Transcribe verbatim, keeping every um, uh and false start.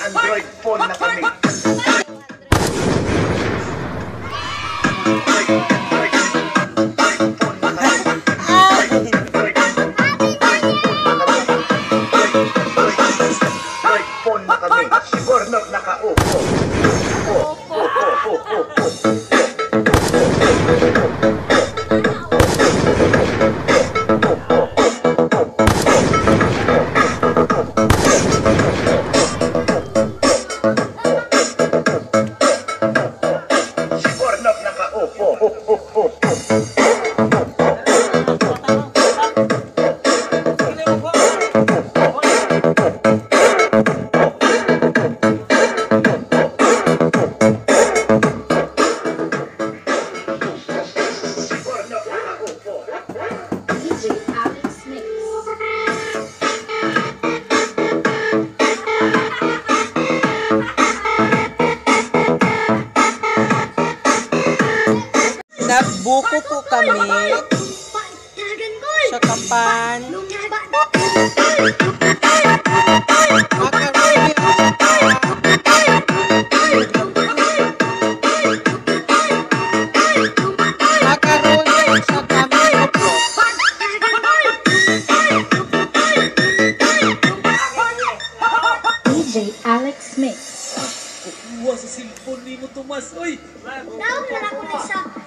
Android phone na kami. Android phone na kami. Siguro nakaupo. Opo, opo, opo, opo. Nagbuko po kami sa kapan. Makaroni sa kami. D J Alex Mix. Kukuha sa cellphone ni mo, Tomas. Uy! Daw na ako na sa